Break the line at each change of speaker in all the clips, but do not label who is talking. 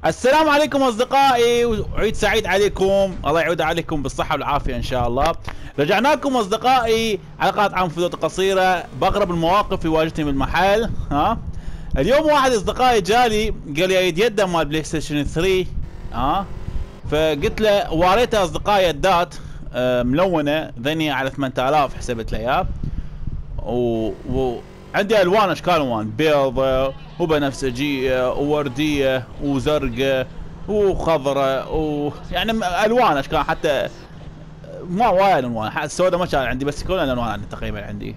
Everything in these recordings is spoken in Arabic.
السلام عليكم اصدقائي، وعيد سعيد عليكم. الله يعود عليكم بالصحة والعافية ان شاء الله. رجعنا لكم اصدقائي حلقات عن فيديوهات قصيرة باغرب المواقف اللي واجهتني بالمحل. اليوم واحد اصدقائي جالي قال لي اريد يده مال بلاي ستيشن 3. فقلت له وريته اصدقائي يدات ملونة ذني على 8000 حسبت له اياه. عندي الوان اشكال الوان بيضة وبنفسجية ووردية وزرقاء وخضراء ويعني الوان اشكال، حتى ما وايد الوان، السوداء ما كان عندي بس كل الالوان عندي تقريبا عندي.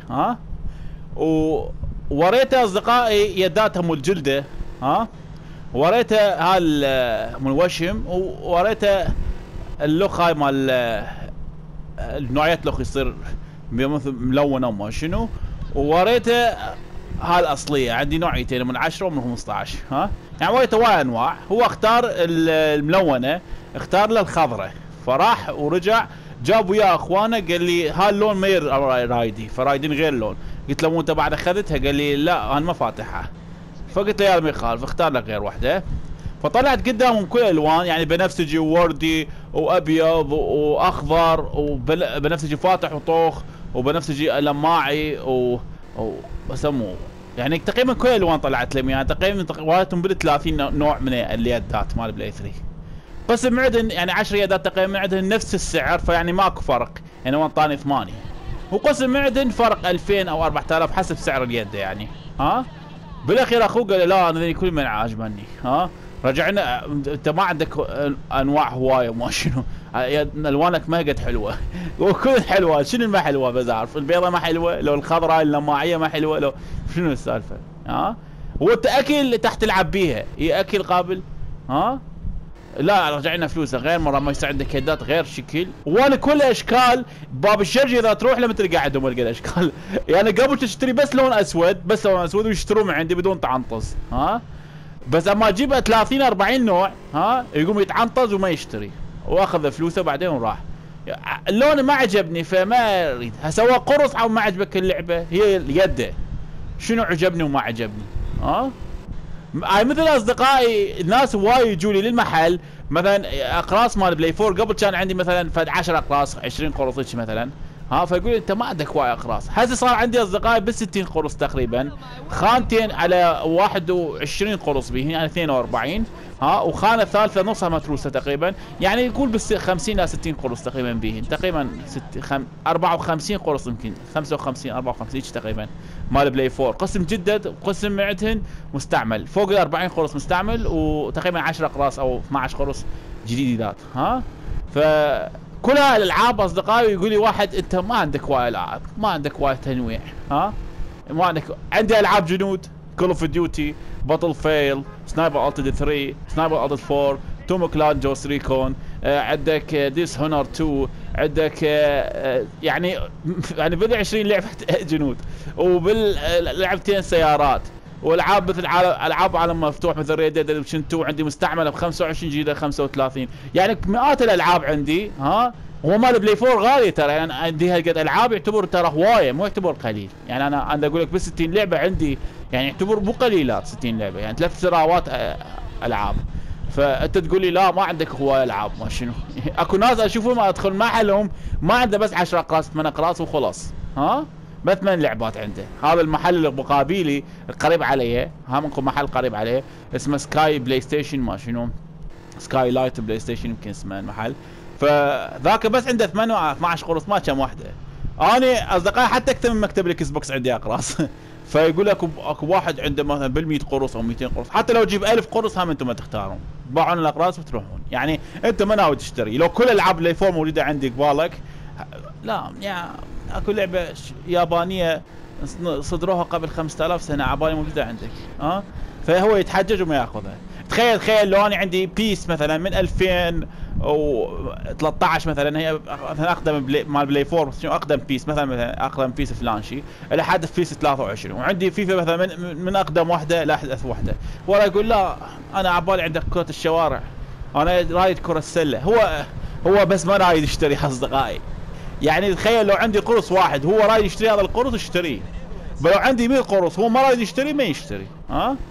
ووريته اصدقائي يداتها مال جلده، وريته هال مال وشم، ووريته اللوخ هاي مال نوعية لوخ يصير ملونه وما شنو، ووريته هاي الاصليه. عندي نوعيتين من 10 ومن 15. يعني وريته وايد انواع. هو اختار الملونه، اختار له الخضراء، فراح ورجع جاب وياه اخوانه قال لي هاي اللون ما رايدي، فرايدين غير لون. قلت له مو انت بعد اخذتها؟ قال لي لا انا ما فاتحها. فقلت له يا ما يخالف اختار لك غير واحده. فطلعت قدامهم كل الالوان، يعني بنفسجي ووردي وابيض واخضر وبنفسجي فاتح وطوخ وبنفسجي لماعي وسموه، يعني تقريبا كل الالوان طلعت لهم، يعني تقريبا وارتهم بال 30 نوع من اليدات مال بلاي 3. قسم معدن يعني 10 يدات تقريبا معدن نفس السعر، فيعني ماكو فرق، يعني هو انطاني 8. وقسم معدن فرق 2000 او 4000 حسب سعر اليد يعني. بالاخير اخوه قال لا انا ذي كل من عاجبني. رجعنا انت ما عندك انواع هوايه وما شنو، الوانك ما قد حلوه وكل حلوه، شنو ما حلوه؟ بس اعرف البيضه ما حلوه، لو الخضراء اللماعيه ما حلوه، لو شنو السالفه؟ وانت اكل تحت تلعب بيها، هي اكل قابل. لا رجعنا فلوسه غير مره، ما يصير عندك يدات غير شكل، وانا كل اشكال باب الشرجي اذا تروح لما تلقى عندهم القى الاشكال. يعني قبل تشتري بس لون اسود، بس لون اسود ويشتروه من عندي بدون تعنطز. بس اما اجيب 30 40 نوع يقوم يتعنطز وما يشتري، واخذ فلوسه بعدين وراح. اللون ما عجبني فما اريد. هسوى قرص او ما عجبك اللعبه؟ هي اليده شنو عجبني وما عجبني. هاي مثل اصدقائي الناس وايد يجوا لي للمحل مثلا اقراص مال بلاي 4. قبل كان عندي مثلا فد 10 اقراص 20 قرص مثلا، فيقول انت ما عندك وايد اقراص. هسه صار عندي اصدقائي بس 60 قرص تقريبا، خانتين على 21 قرص بهن يعني 42. وخانه ثالثه نصها متروسه تقريبا، يعني يقول بس 50 ل 60 قرص تقريبا بهن، تقريبا 54 قرص يمكن 55 54 تقريبا مال بلاي 4. قسم جدد وقسم معدهن مستعمل، فوق ال 40 قرص مستعمل وتقريبا 10 اقراص او 12 قرص جديدات. ف كل هالالعاب اصدقائي يقول لي واحد انت ما عندك وايد العاب، ما عندك وايد تنويع. ما عندك. عندي العاب جنود كول اوف ديوتي، باتل فيل، سنايبر التد 3، سنايبر التد 4، تومو كلاد جوست ريكون، عندك ديس هونر 2، عندك يعني بدي 20 لعبه جنود، وباللعبتين سيارات، والعاب مثل العاب عالم مفتوح مثل ريد ديد ريدمشن 2 عندي مستعمله ب 25 جيجا 35، يعني مئات الالعاب عندي. هو مال بلاي 4 غالي ترى، يعني عندي هالقد العاب يعتبر ترى هوايه مو يعتبر قليل. يعني انا اقول لك بس 60 لعبه عندي، يعني يعتبر مو قليلات 60 لعبه، يعني 3 سراوات العاب. فانت تقول لي لا ما عندك هوايه العاب ما شنو. اكو ناس اشوفهم ادخل محلهم ما عنده بس 10 اقراص 8 اقراص وخلاص. بس 8 لعبات عنده. هذا المحل اللي مقابلي القريب عليه، منكم محل قريب عليه اسمه سكاي بلاي ستيشن ما شنو، سكاي لايت بلاي ستيشن يمكن اسمه المحل. فذاك بس عنده 8 12 قرص ما كم واحده. انا اصدقائي حتى اكثر من مكتب الاكس بوكس عندي اقراص. فيقول لك اكو واحد عنده مثلا بال100 قرص او 200 قرص، حتى لو تجيب 1000 قرص هم انتم ما تختارون، تباعون الاقراص وتروحون. يعني انت ما ناوي تشتري. لو كل العاب بلاي 4 موجوده عندك قبالك، لا يعني اكو لعبه يابانيه صدروها قبل 5000 سنه عبالي موجوده عندك. فهو يتحجج وما ياخذها. تخيل لو انا عندي بيس مثلا من 2013 مثلا، هي مثلا اقدم مال بلاي 4 شنو اقدم بيس مثلا اقدم بيس فلان شيء لحد بيس 23، وعندي فيفا مثلا من اقدم واحده لاحدث واحده، ولا يقول لا انا عبالي عندك كره الشوارع، انا رايد كره السله. هو بس ما رايد يشتري اصدقائي. يعني تخيل لو عندي قرص واحد هو رايد يشتري هذا القرص يشتريه، لو عندي 100 قرص هو ما رايد يشتري ما يشتري.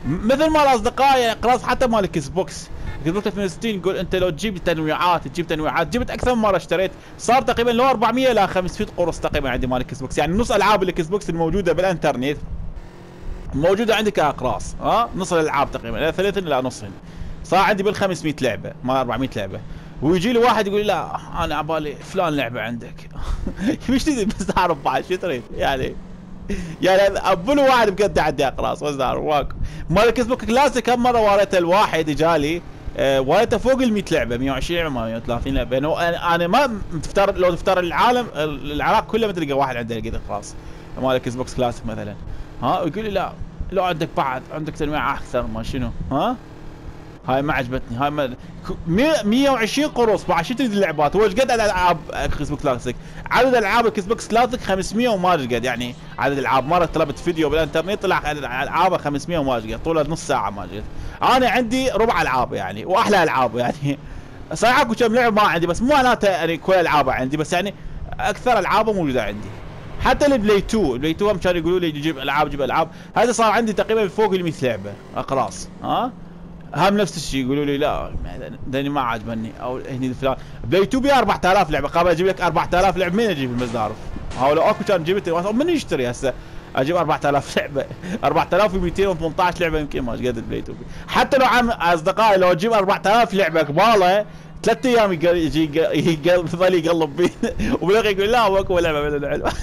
مثل ما الاصدقاء اقراص حتى مال اكس بوكس. اكس بوكس 360 يقول انت لو تجيب تنويعات جبت اكثر من مره اشتريت، صار تقريبا لو 400 الى 500 قرص تقريبا عندي مال اكس بوكس. يعني نص العاب الاكس بوكس الموجوده بالانترنت موجوده عندي كاقراص، نص الالعاب تقريبا ثلاث الى نصهن صار عندي بال 500 لعبه ما 400 لعبه. ويجي لي واحد يقول لي لا انا عبالي فلان لعبه عندك مش تدري بس تعرف بعد شو تريد يعني. يعني ابو واحد بجد عندي اقراص بس تعرف واكو مال اكس بوكس كلاسيك. كم مره وريته الواحد اجالي وريته فوق ال 100 لعبه 120 لعبه 130 لعبه. انا ما تفترض لو تفترض العراق كله ما تلقى واحد عنده لقيت اقراص مال اكس بوكس كلاسيك مثلا. ويقول لي لا لو عندك بعد عندك تنويع اكثر ما شنو هاي ما عجبتني هاي ما 120 قرص بعد شو تريد اللعبات. هو ايش قد العاب اكس بوكس كلاسيك؟ عدد العاب اكس بوكس كلاسيك 500 وما ايش قد يعني عدد العاب. مره طلبت فيديو بالانترنت طلع عدد العاب 500 وما ايش قد طولها نص ساعه ما ايش قد. انا عندي ربع العاب يعني واحلى العاب يعني صحيح اكو كم لعبه ما عندي بس مو معناته يعني كل العابها عندي بس يعني اكثر العابها موجوده عندي. حتى البلاي 2 هم كانوا يقولوا لي جيب العاب هذا صار عندي تقريبا فوق ال 100 لعبه اقراص هم نفس الشيء يقولوا لي لا داني ما عجبني او هني فلان. بلاي 2 بي 4000 لعبه قابل اجيب لك 4000 لعبه من اجيب المزارف. لو اكو كان جبت من يشتري هسه اجيب 4000 لعبه 4218 لعبه يمكن ما ايش قد البلاي 2 بي. حتى لو عم اصدقائي لو اجيب 4000 لعبه قباله 3 ايام يجي يظل يقلب بيه وبالاخير يقول لا ماكو لعبه من العلم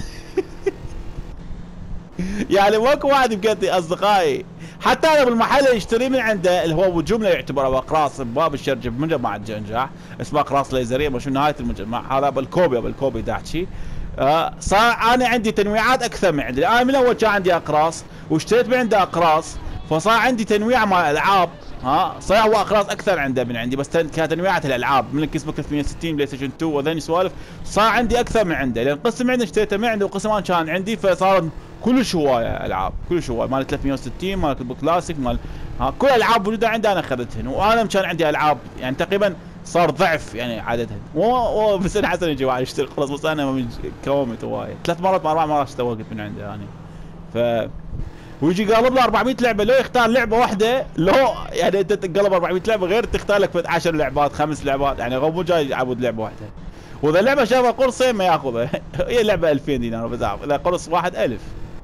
يعني ماكو واحد بجد اصدقائي. حتى انا بالمحل اللي اشتري من عنده اللي هو بالجمله يعتبر اقراص بباب الشرجه بمجمع الجنجاح اسمه اقراص ليزريه مش نهايه المجمع هذا بالكوبي داحشي. صار انا عندي تنويعات اكثر من عندي. انا من اول كان عندي اقراص واشتريت من عنده اقراص فصار عندي تنويع مع الالعاب. صحيح هو اقراص اكثر عنده من عندي بس كتنويعات الالعاب من الاكس بوكس 360 بلاي ستيشن 2 وذني سوالف صار عندي اكثر من عنده. لان قسم عندي اشتريته من عنده وقسم انا كان عندي فصار كلش هوايه العاب كلش هوايه مال 360 مال كلاسيك مال كل الالعاب موجوده عندي انا اخذتهن. وانا كان عندي العاب يعني تقريبا صار ضعف يعني عددهن. بس انا حسن يجي واحد يشتري قرص بس انا كومت هوايه 3 مرات 4 مرات اشتوقت من عنده يعني. ف ويجي قالب له 400 لعبه لو يختار لعبه واحده لو يعني انت تقلب 400 لعبه غير تختار لك 10 لعبات 5 لعبات يعني مو جاي يعبد لعبه واحده. واذا اللعبه شافها قرصين ما ياخذها هي اللعبه 2000 دينار بس اذا قرص واحد 1000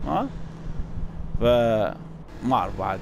ما اعرف بعد.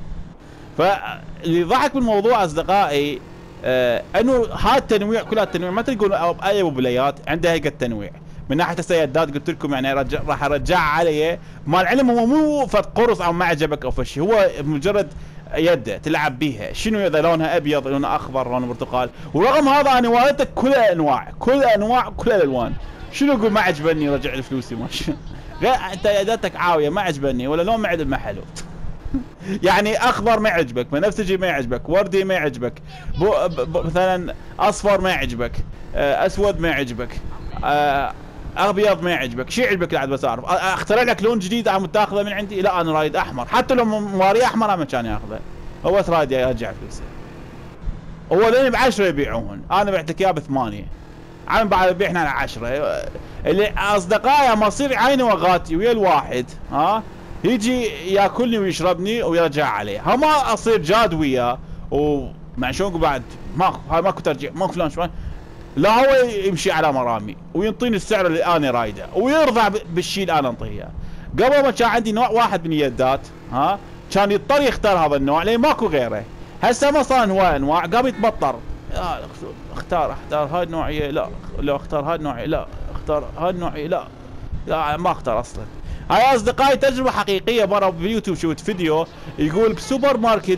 فاللي ضحك بالموضوع اصدقائي انه هذا التنويع كلها التنويع ما تقول اي ابو بليات عندها هيك التنويع. من ناحيه السيدات قلت لكم يعني راح ارجع عليه مال العلم. هو مو فد قرص او ما عجبك او فشي هو مجرد يده تلعب بيها شنو اذا لونها ابيض لونها اخضر لونها برتقال. ورغم هذا انا والدتك كل الانواع كل الالوان. شنو اقول ما عجبني رجع لي فلوسي ماشي غير انت يدتك عاويه ما عجبني ولا لون ما عجب ما حلو يعني اخضر ما يعجبك بنفسجي ما يعجبك وردي ما يعجبك مثلا اصفر ما يعجبك اسود ما يعجبك ابيض ما يعجبك شو يعجبك بعد بس اعرف اخترع لك لون جديد عم تاخذه من عندي. لا انا رايد احمر حتى لو مواري احمر ما كان ياخذه هو بس رايد يرجع فلوسه. هو ذني ب10 يبيعون انا بعتك اياه ب8 عم بعد بيعنا على 10. اللي اصدقائي ما يصير عيني وغاتي ويا الواحد يجي ياكلني ويشربني ويرجع عليه ما اصير جاد وياه ومع شلون بعد ماكو ترجيع ماكو فلان شوي. لا هو يمشي على مرامي وينطيني السعر اللي انا رايده ويرضى بالشيء اللي انا انطيه اياه. قبل ما كان عندي نوع واحد من اليدات كان يضطر يختار هذا النوع لان ماكو غيره. هسه ما صار هواي انواع قام يتبطر اختار هاي النوعيه لا اختار هاي النوعيه لا اختار هاي النوعيه لا ما اختار اصلا. هاي اصدقائي تجربه حقيقيه مره باليوتيوب شفت فيديو يقول بسوبر ماركت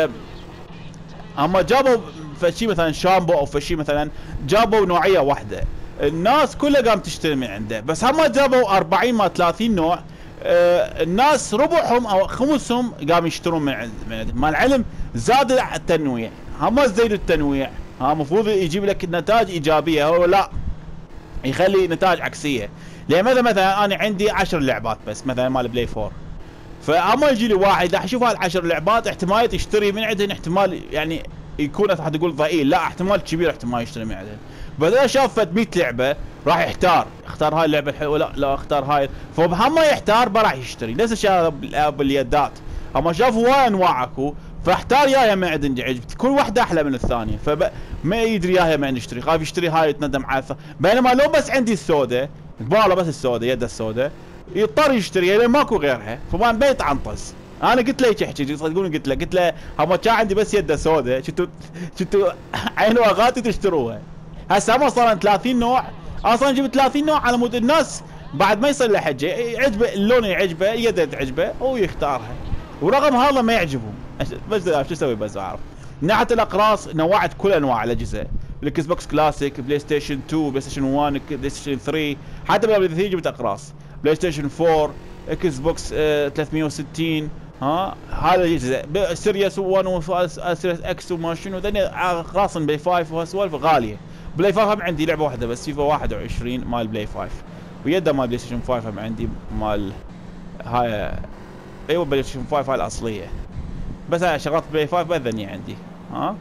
اما جابوا فشي مثلا شامبو او فشي مثلا جابوا نوعيه واحده الناس كلها قام تشتري من عنده. بس هم جابوا 40 ما 30 نوع الناس ربعهم او خمسهم قام يشترون من عنده. مع العلم زاد التنويع هم زيدوا التنويع المفروض يجيب لك نتائج ايجابيه. هو لا يخلي نتائج عكسيه. لان مثلا انا عندي 10 لعبات بس مثلا مال بلاي 4 فاما يجي لي واحد راح اشوف هال10 لعبات احتمال يشتري من عندهن احتمال يعني يكون راح تقول ضئيل لا احتمال كبير احتمال يشتري من عندهن. بدل شاف 100 لعبه راح اختار هاي اللعبه الحلوه لا اختار هاي فهم يحتار راح يشتري. نفس الشيء باليدات اما شاف هواي انواع اكو، فاحتار ياها من عند عجبتي، كل واحده احلى من الثانيه، فما يدري ياها من يشتري، خايف يشتري هاي يتندم على بينما لو بس عندي السوداء، باله بس السوداء يده السوداء، يضطر يشتريها لان ماكو غيرها، فما بيت عنطز. انا قلت له هيك احكي تصدقوني، قلت له اما كان عندي بس يده سوداء، شفتوا عين واغاتي تشتروها. هسه هم صار 30 نوع، اصلا جبت 30 نوع على مود الناس بعد ما يصير له حجه يعجبه اللون، يعجبه اليد تعجبه هو يختارها، ورغم هذا ما يعجبهم. بس شو اسوي بس اعرف. من ناحيه الاقراص نوعت كل انواع الاجهزه، الاكس بوكس كلاسيك، بلاي ستيشن 2، بلاي ستيشن 1، بلاي ستيشن 3، حتى بلاي ستيشن 3 جبت اقراص، بلاي ستيشن 4، اكس بوكس 360. ها هذا الاجهزه سيريس 1 وسيريس اكس وما شنو ذني اقراص بلاي 5 وهالسوالف غاليه. بلاي 5 هم عندي لعبه واحده بس، فيفا 21 مال بلاي 5، ويده مال بلاي ستيشن 5 هم عندي مال هاي، ايوه بلاي ستيشن 5 هاي الاصليه، بس هاي شغلات بلاي 5 باذني عندي. ها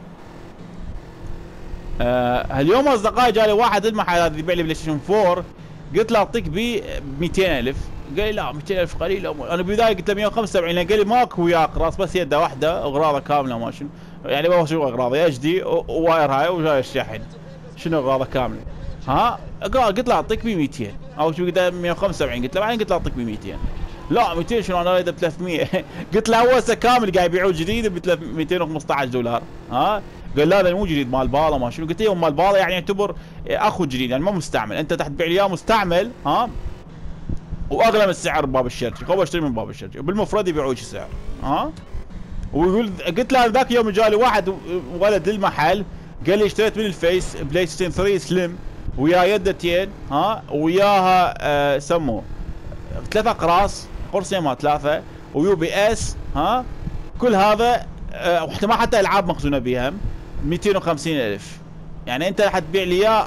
اليوم اصدقائي جالي واحد المحل هذا يبيع لي بلاي ستيشن 4، قلت له اعطيك ب 200,000، قال لي لا 200,000 قليل. انا بالبدايه قلت له 175، قال لي ماكو وياه اقراص بس يده واحده اغراضه كامله ما شنو يعني، ما شنو اغراضه اتش دي وواير هاي وجاي الشاحن، شنو اغراضه كامله. ها قلت له اعطيك ب 200 او شو قلت 175، قلت له بعدين قلت له اعطيك ب 200. لا 200 شنو انا اريده ب 300. قلت له هو هسه كامل قاعد يبيعوه جديد ب 215 دولار. ها قال لا هذا مو جديد مال بالا ما شنو، قلت له مال بالا يعني يعتبر اخو جديد يعني ما مستعمل، انت تحت تبيع لي اياه مستعمل. ها واغلى من السعر بباب الشركه، هو اشتري من باب الشركه وبالمفرد يبيعوه شي سعر. ها ويقول قلت له ذاك يوم جالي واحد ولد المحل قال لي اشتريت من الفيس بلاي ستيشن 3 سليم وياه يدتين، ها وياها سموه 3 اقراص قرصين ما 3 ويو بي اس. ها كل هذا واحتمال حتى العاب مخزونه بيها 250,000. يعني انت حتبيع لي اياه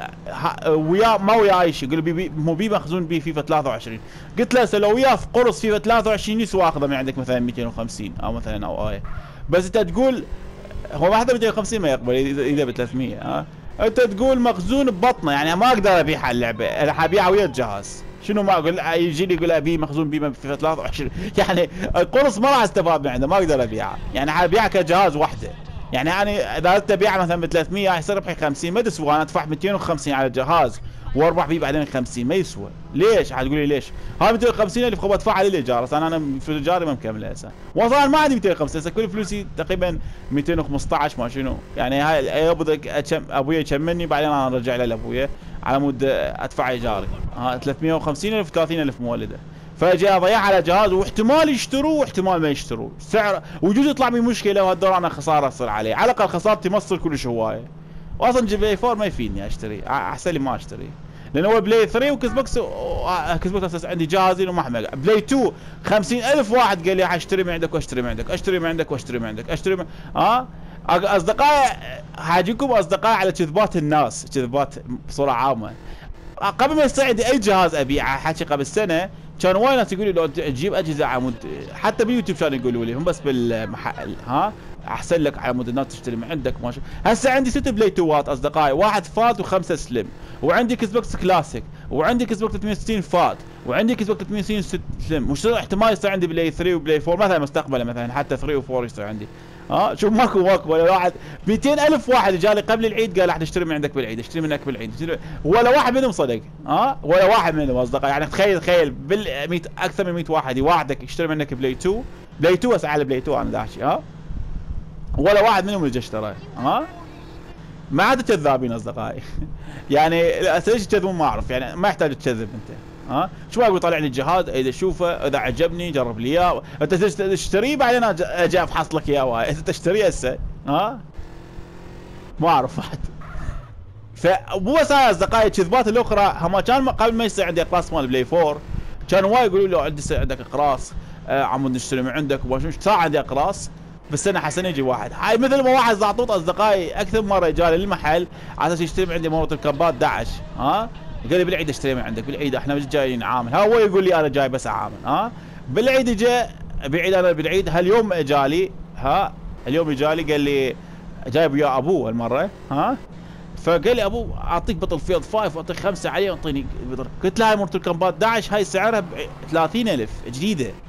وياه ما وياه شيء، يقول لي مو بي مخزون بي فيفا 23. قلت له لو وياه في قرص فيفا 23 يسوى اخذه من عندك مثلا 250 او مثلا او ايه، بس انت تقول هو ما حتى 250 ما يقبل اذا ب 300. ها انت تقول مخزون ببطنه، يعني ما اقدر ابيعها اللعبه، انا حبيعها ويا الجهاز. شنو ما اقول يجي لي يقول ابي مخزون بي فيفا 23، يعني القرص ما راح استفاد من عنده، ما اقدر ابيعها، يعني حبيعها كجهاز وحده. يعني اذا انت تبيعها مثلا ب 300 يصير ربحي 50، ما تسوى. انا ادفع 250 على الجهاز واربح فيه بعدين 50، ما يسوى. ليش؟ حتقول لي ليش؟ هاي 250,000 خب ادفع على الايجار، انا في ايجاري ما مكمله هسه، واصلا ما عندي 250 هسه كل فلوسي تقريبا 215 ما شنو، يعني هاي ابويا يكملني بعدين انا ارجع له لابويا على مود ادفع ايجاري. ها 350,000 30,000 مولده، فاجي اضيع على جهاز واحتمال يشتروه واحتمال ما يشتروه، سعر ويجوز يطلع بي مشكله وهالدور انا خساره تصير عليه، على الاقل خسارتي ما تصير كلش هوايه. واصلا بلاي 4 ما يفيدني اشتري، احسن لي ما اشتري، لان هو بلاي 3 وكس بوكس، كس بوكس اساس عندي جاهزين وما حمل. بلاي 2 50,000 واحد قال لي اشتري من عندك واشتري من عندك، اشتري من عندك واشتري من عندك، اشتري من اصدقائي حاجيكم اصدقائي على كذبات الناس، كذبات بصوره عامه. قبل ما يصير عندي اي جهاز ابيعه، حكي قبل سنه كان وايد ناس يقولوا لي لو تجيب اجهزه عمود، حتى باليوتيوب كانوا يقولوا لي، هم بس بالمحل ها احسن لك على مود الناس تشتري من عندك ماشي. هسه عندي 6 بلاي 2 وات اصدقائي، واحد فات و5 سليم، وعندي كيس بوكس كلاسيك، وعندي كيس بوكس 360 فات، وعندي كيس بوكس 360 سليم، وش احتمال يصير عندي بلاي 3 وبلاي 4 مثلا مستقبلا، مثلا حتى 3 و4 يصير عندي. شوف ماكو ولا واحد. 200,000 واحد جالي قبل العيد قال راح اشتري من عندك بالعيد، اشتري منك بالعيد، ولا واحد منهم صدق. ولا واحد منهم اصدقائي، يعني تخيل بال اكثر من 100 واحد يوعدك يشتري منك بلاي 2، بلاي 2 اسعار بلاي 2 انا داحشي. ولا واحد منهم اللي اشترى. ما عاد كذابين اصدقائي. يعني ليش تكذبون ما اعرف، يعني ما يحتاج تكذب انت. شو اقول طالع لي الجهاز اذا اشوفه اذا عجبني جرب لي اياه، انت تشتريه بعدين اجي افحص لك اياه، انت تشتريه هسه. ما اعرف واحد. فمو بس هاي اصدقائي الكذبات الاخرى، هم كان قبل ما يصير عندي اقراص مال بلاي 4 كانوا وايد يقولوا لي عندي عندك اقراص عمود نشتري من عندك وما صار عندي اقراص بالسنه حسن يجي واحد. هاي مثل ما واحد زعطوط اصدقائي اكثر مره جالي للمحل على اساس يشتري من عندي مورة الكبات داعش. قال لي بالعيد اشتري من عندك بالعيد، احنا مش جايين نعامل. هو يقول لي انا جاي بس اعامل. بالعيد اجى بالعيد، انا بالعيد هاليوم اجالي، اليوم اجالي قال لي جايب وياه ابوه هالمره. فقال لي ابوه اعطيك بطل فيلد 5 واعطيك 5 عليه واعطيني. قلت له هاي مورة الكمبات داعش هاي سعرها ب 30,000 جديده،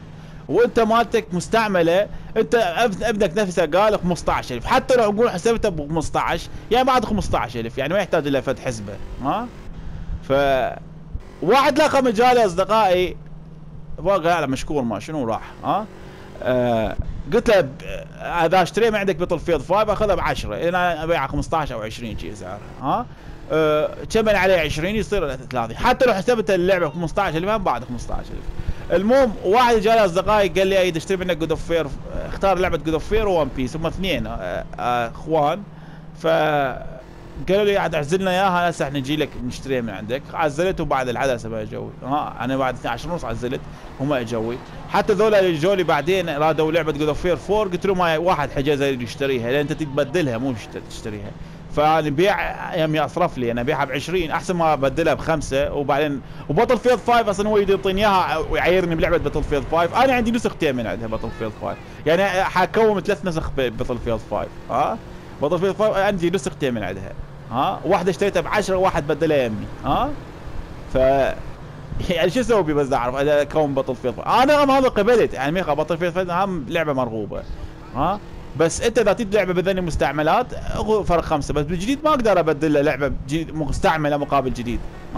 وانت مالتك مستعمله، انت ابنك نفسه قال 15000، حتى لو نقول حسبته ب 15 يعني بعد 15000 يعني ما يحتاج الا فد حسبه. ها ف واحد لقى مجالي اصدقائي قال مشكور ما شنو راح. ها قلت له اذا اشتري ما عندك بطل فيلد 5 اخذها ب 10، انا ابيعها 15 او 20 شي سعرها. ها كمل عليه 20 يصير 30، حتى لو حسبت اللعبه 15000 هم بعد 15000. المهم واحد جالي اصدقائي قال لي ايد اشتري منك جود اوف فير، اختار لعبه جود اوف فير وون بيس، هم اثنين اخوان، ف قالوا لي عاد اعزلنا اياها هسه احنا نجي لك نشتريها من عندك. عزلته بعد العدسه ما اجوي. انا بعد 12 ونص عزلت هم اجوي. حتى ذولا اللي جو لي بعدين رادوا لعبه جود اوف فير 4 قلت لهم واحد حجز يشتريها لان انت تبدلها مو تشتريها، فنبيع يمي اصرف لي انا ابيعها ب20 احسن ما ابدلها ب5. وبعدين وبطل فيلد 5 اصلا هو يريد يعطيني اياها ويعيرني بلعبه بطل فيلد 5. انا عندي نسختين من عندها بطل فيلد 5، يعني حكوم 3 نسخ بطل فيلد 5. بطل فيلد 5 عندي نسختين من عندها. واحده اشتريتها ب10 وواحد بدلها يمي. ف يعني شو اسوي بي بس اعرف اذا كون بطل فيلد 5. انا هذا قبلت يعني ميخا بطل فيلد 5 هم لعبه مرغوبه. بس انت اذا تجيب لعبه بذني مستعملات فرق 5، بس بالجديد ما اقدر ابدل لعبه مستعمله مقابل جديد.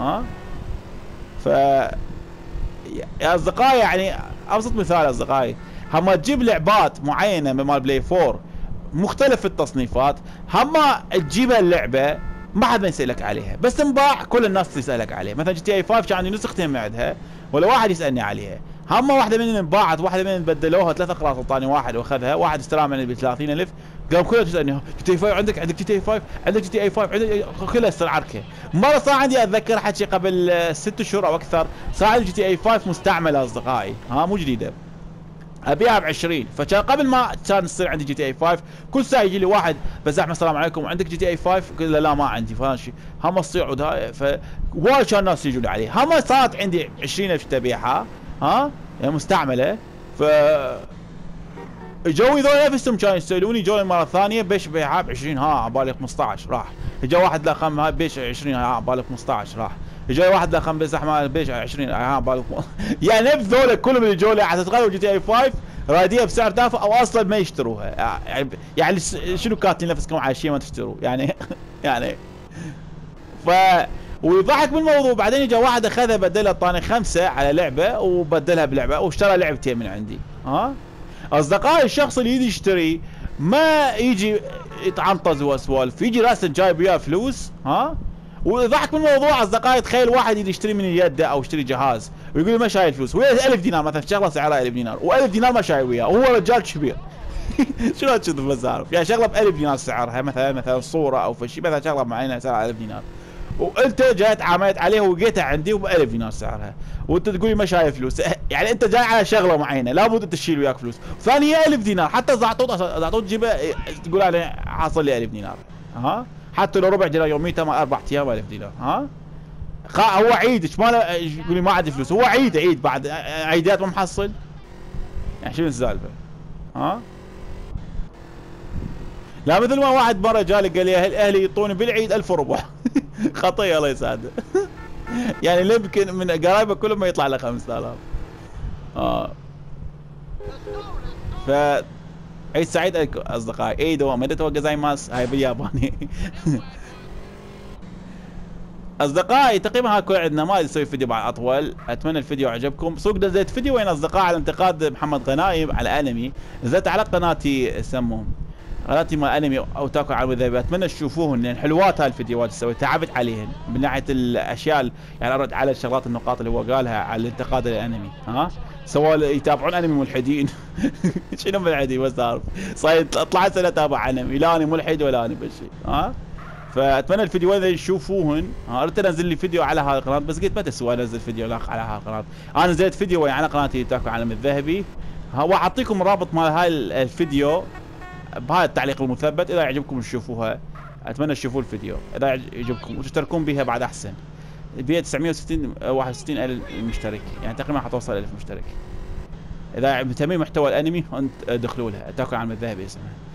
ف يا اصدقائي يعني ابسط مثال اصدقائي، هم تجيب لعبات معينه من مال بلاي 4 مختلف في التصنيفات، هم تجيبها اللعبه ما حد ما يسالك عليها، بس تنباع كل الناس تسالك عليها. مثلا جي تي اي 5 كان عندي نسختين من عندها ولا واحد يسالني عليها، هم واحده منهم انباعت، واحده منهم بدلوها 3 اقراص اعطاني واحد واخذها، واحد اشتراها مني ب 30000 قام كلها تسالني جي تي اي 5 عندك جي تي اي 5 عندك جي تي اي 5 عندك، كلها تصير عركه. مره صار عندي اتذكر حكي قبل 6 شهور او اكثر، صار عندي جي تي اي 5 مستعمله اصدقائي مو جديده ابيعها ب20. فكان قبل ما كان يصير عندي جي تي اي 5 كل ساعه يجي لي واحد بزعم السلام عليكم عندك جي تي اي 5؟ قلت له لا ما عندي فلان شيء، هم الصيعود هاي. فوايد كان الناس يجوا لي عليه، هم صارت عندي 20000 تبيعها يعني مستعمله. ف جوي ذول نفسهم كانوا يسالوني، جوني مره ثانيه بيش بيعها ب20 عبالي 15 راح. اجى واحد لخم هاي بيش 20 عبالي 15 راح. اجى واحد لخم بيش احمد بيش 20 عبالي يعني نفس ذول كلهم اللي جو لي على تتغير جي تي اي 5 راديها بسعر تافه او اصلا ما يشتروها. يعني شنو كاتلين نفسكم على شيء ما تشتروه يعني يعني ف ويضحك بالموضوع. بعدين اجى واحد اخذها بدلها اعطاني 5 على لعبه وبدلها بلعبه واشترى لعبتين من عندي. اصدقائي الشخص اللي يجي يشتري ما يجي يتعنطز وسوالف، يجي راسا جايب وياه فلوس. ويضحك بالموضوع اصدقائي، تخيل واحد يجي يشتري من يده او يشتري جهاز ويقول لي ما شايل فلوس ويا 1000 دينار مثلا شغله سعرها 1000 دينار و1000 دينار ما شايل وياه وهو رجال كبير. شنو هالشذ بس اعرف يعني شغله ب 1000 دينار سعرها مثلا صوره او فشي مثلا شغله معينه سعرها 1000 دينار وانت جاي تعاملت عليها ولقيتها عندي وب 1000 دينار سعرها وانت تقول لي ما شايف فلوس. يعني انت جاي على شغله معينه لابد انت تشيل وياك فلوس. ثانيه 1000 دينار حتى زعطوط تجيبه تقول انا حاصل لي 1000 دينار. حتى لو ربع دينار يوميته ما 4 ايام 1000 دينار. هو عيد ايش ماله يقول لي ما عندي فلوس، هو عيد بعد عيدات ما محصل يعني شنو السالفه؟ لا مثل ما واحد مره جالي قال لي اهلي يعطوني بالعيد 1000 وربع. خطيه الله يسعده. يعني يمكن من قرايبه كلهم ما يطلع له 5000. ف عيد سعيد عليكم اصدقائي. اي دوام متى توقع زي ماس هاي بالياباني. اصدقائي تقريبا هاي كل عندنا، ما نسوي فيديو بعد اطول. اتمنى الفيديو عجبكم. سوق نزلت فيديو وين اصدقاء على انتقاد محمد غنايم على انمي، نزلت على قناتي يسموهم قناتي مال انمي او تاكو على الذهبي. اتمنى تشوفوهن لان حلوات هاي الفيديوهات اللي سويت، تعبت عليهن من ناحيه الاشياء يعني ارد على الشغلات النقاط اللي هو قالها على الانتقاد الانمي. سواء يتابعون انمي ملحدين. شنو ملحدين بس اعرف صاير طلعت سنه اتابع انمي لا انا ملحد ولا انا بشيء. فاتمنى الفيديو هذا يشوفوهن. اردت انزل لي فيديو على هذه القناه بس قلت ما تسوى انزل فيديو على هذه القناه. انا نزلت فيديو على قناتي تاكو عالم الذهبي، واعطيكم رابط مال هاي الفيديو بهذا التعليق المثبت. اذا يعجبكم تشوفوها اتمنى تشوفوا الفيديو، اذا يعجبكم وتشتركون بها بعد احسن. بيها 961 الف مشترك يعني تقريبا حتوصل 1000 مشترك. اذا مهتمين محتوى الانمي ادخلوا لها تاكل عالم الذهبي اسمها.